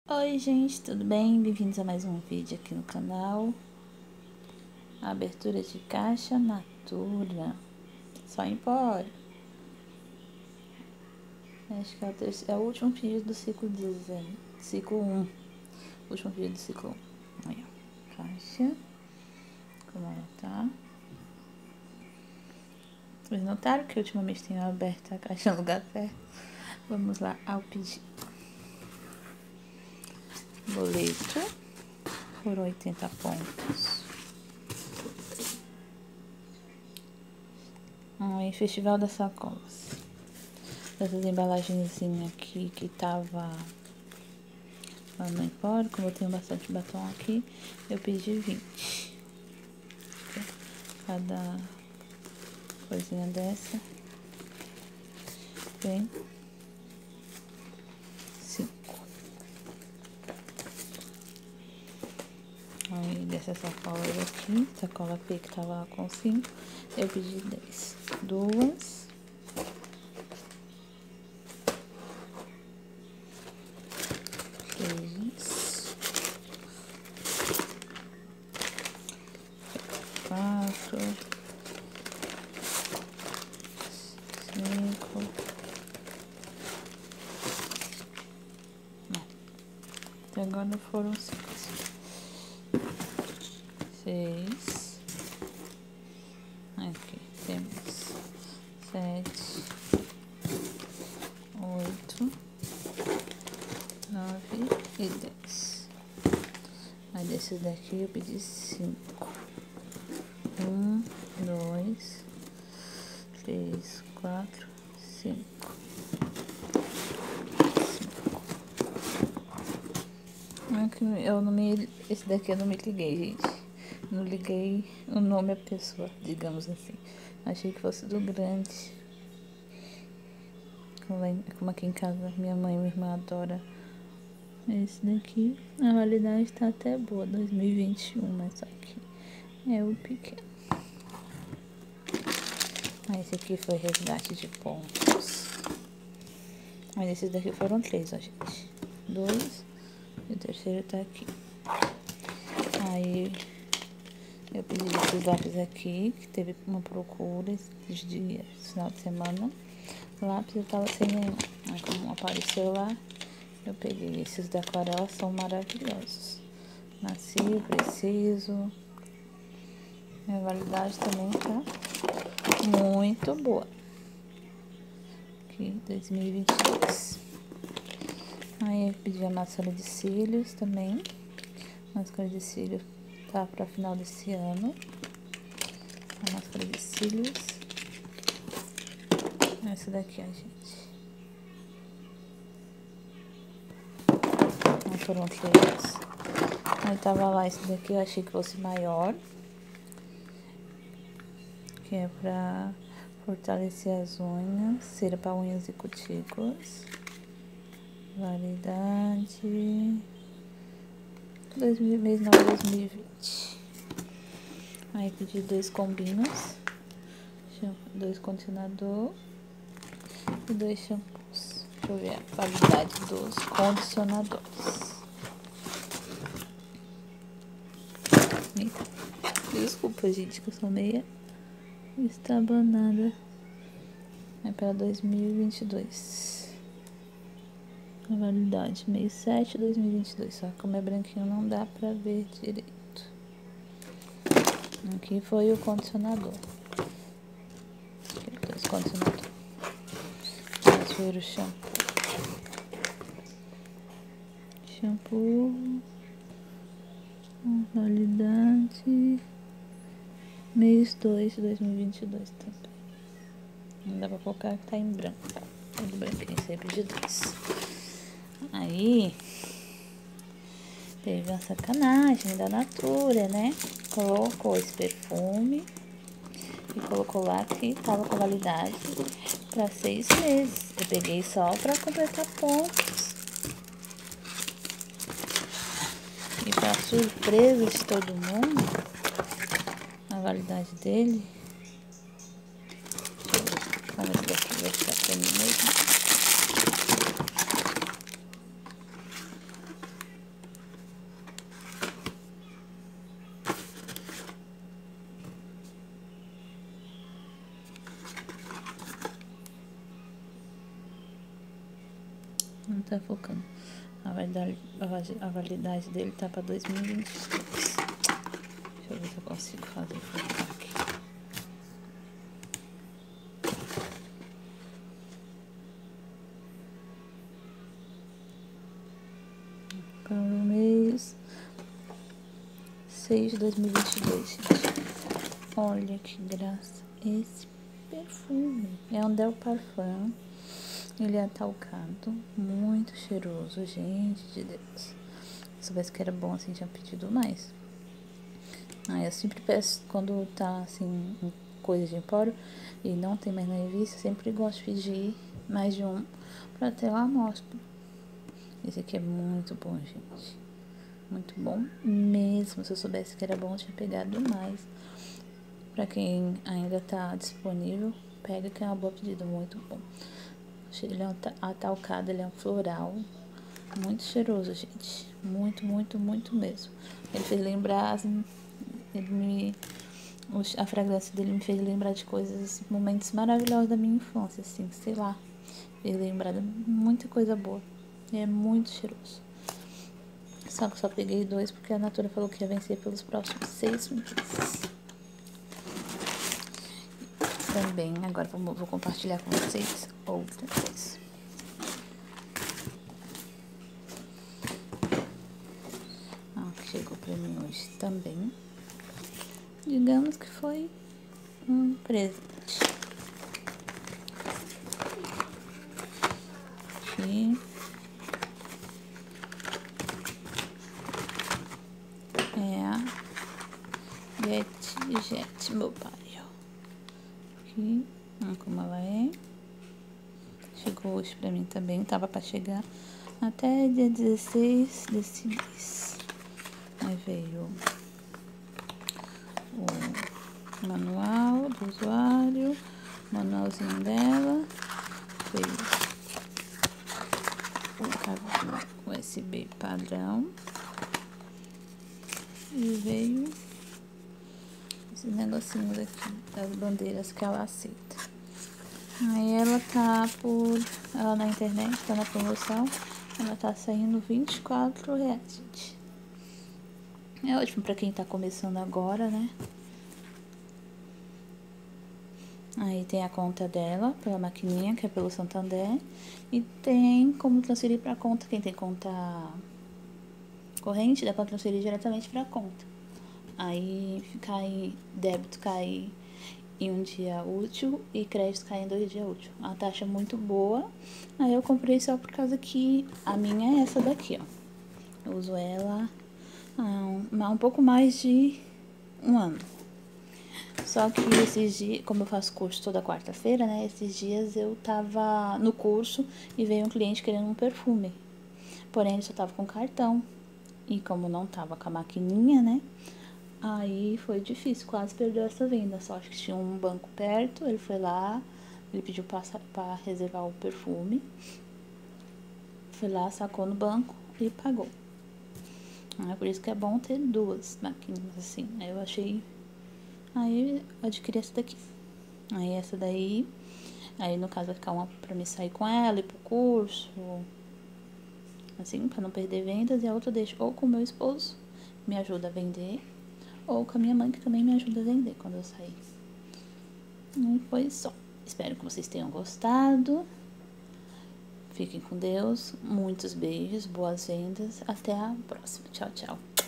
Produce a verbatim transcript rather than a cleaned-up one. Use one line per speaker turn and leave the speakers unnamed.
Oi gente, tudo bem? Bem-vindos a mais um vídeo aqui no canal. Abertura de caixa Natura. Só Empório. Acho que é o, terceiro, é o último vídeo do ciclo desenho. Ciclo um. Último vídeo do ciclo um. Aí, ó. Caixa. Como ela tá. Vocês notaram que ultimamente tenho aberto a caixa no lugar certo? Vamos lá ao pedido. Boleto por oitenta pontos. Aí, Festival das Sacolas. Essas embalagenzinhas aqui que tava lá no Empório, como eu tenho bastante batom aqui, eu pedi vinte. Cada coisinha dessa vem cinco. Aí dessas sacolas aqui, sacola P que tava lá com cinco, eu pedi dez. Duas. Três. Quatro. Cinco. Não. Até agora foram cinco. Seis. Aqui temos sete, oito, nove e dez. Aí desses daqui eu pedi cinco. Um, dois, três, quatro, cinco. Cinco. Eu não me, esse daqui eu não me liguei, gente. Não liguei o nome à pessoa, digamos assim. Achei que fosse do grande. Como aqui em casa minha mãe e minha irmã adoram esse daqui. A validade tá até boa, dois mil e vinte e um, mas só que é o pequeno. Aí esse aqui foi resgate de pontos. Aí esses daqui foram três, ó, gente. Dois. E o terceiro tá aqui. Aí eu pedi esses lápis aqui, que teve uma procura esses dias, final de semana. O lápis eu tava sem nenhum. Aí como apareceu lá, eu peguei. Esses da aquarela são maravilhosos. Macio, preciso. A validade também tá muito boa. Aqui, dois mil e vinte e dois. Aí eu pedi a máscara de cílios também. Máscara de cílios tá pra final desse ano. A máscara de cílios. Essa daqui, ó, gente. Não foram três. Aí tava lá esse daqui, eu achei que fosse maior. Que é pra fortalecer as unhas. Cera pra unhas e cutículas. Validade dois mil, mês nove dois mil e vinte. Aí pedi dois combinhos, dois condicionador e dois shampoos. Deixa eu ver a validade dos condicionadores. Eita. Desculpa, gente, que eu sou meia estabanada. É para dois mil e vinte e dois. A validade mês sete de dois mil e vinte e dois. Só que como é branquinho não dá pra ver direito. Aqui foi o condicionador. Aqui, dois condicionadores. Vamos ver o shampoo. Shampoo. Validade mês dois de dois mil e vinte e dois também. Não dá pra colocar que tá em branco. Todo branquinho, sempre de dois. Aí teve uma sacanagem da Natura, né? Colocou esse perfume e colocou lá que tava com validade para seis meses. Eu peguei só para completar pontos. E para surpresa de todo mundo, a validade dele. Deixa eu ver como esse daqui vai ficar pra mim mesmo. não tá focando. A validade, a validade dele tá pra dois mil e vinte e dois. Deixa eu ver se eu consigo fazer focar aqui. Para o mês seis de dois mil e vinte e dois, gente. Olha que graça esse perfume. É um Del Parfum. Ele é atalcado, muito cheiroso, gente de Deus. Se soubesse que era bom assim, tinha pedido mais. Ah, eu sempre peço, quando tá assim, coisa de empório e não tem mais na revista, sempre gosto de pedir mais de um pra ter uma amostra. Esse aqui é muito bom, gente. Muito bom mesmo. Se eu soubesse que era bom, eu tinha pegado mais. Pra quem ainda tá disponível, pega que é uma boa pedida, muito bom. Ele é um atalcado, ele é um floral. Muito cheiroso, gente. Muito, muito, muito mesmo. Ele fez lembrar, assim, ele me, a fragrância dele me fez lembrar de coisas, momentos maravilhosos da minha infância, assim, sei lá. Fez lembrar de muita coisa boa. E é muito cheiroso. Só que só peguei dois porque a Natura falou que ia vencer pelos próximos seis meses. Também, agora vou, vou compartilhar com vocês outra coisa. Ah, que chegou pra mim hoje também. Digamos que foi um presente. Aqui. É a Jet Jet Mobile. Aqui, olha como ela é. Chegou hoje pra mim também, tava pra chegar até dia dezesseis desse mês. Aí veio o manual do usuário, manualzinho dela, veio o cabo U S B padrão e veio esses negocinhos aqui das bandeiras que ela aceita. Aí ela tá por, ela na internet, tá na promoção, ela tá saindo vinte e quatro reais, gente. É ótimo pra quem tá começando agora, né? Aí tem a conta dela, pela maquininha, que é pelo Santander. E tem como transferir pra conta, quem tem conta corrente, dá pra transferir diretamente pra conta. Aí cai, débito cai em um dia útil e crédito cai em dois dias úteis. A taxa é muito boa. Aí eu comprei só por causa que a minha é essa daqui, ó. Eu uso ela há um, há um pouco mais de um ano. Só que esses dias, como eu faço curso toda quarta-feira, né? Esses dias eu tava no curso e veio um cliente querendo um perfume. Porém, ele só tava com cartão. E como não tava com a maquininha, né? Aí foi difícil, quase perdeu essa venda. Só acho que tinha um banco perto, ele foi lá, ele pediu pra, pra reservar o perfume. Foi lá, sacou no banco e pagou. É por isso que é bom ter duas maquininhas assim. Aí eu achei. Aí eu adquiri essa daqui. Aí essa daí. Aí no caso vai ficar uma pra me sair com ela, ir pro curso. Assim, pra não perder vendas. E a outra eu deixo ou com o meu esposo, me ajuda a vender. Ou com a minha mãe, que também me ajuda a vender quando eu sair. E foi só. Espero que vocês tenham gostado. Fiquem com Deus. Muitos beijos, boas vendas. Até a próxima. Tchau, tchau.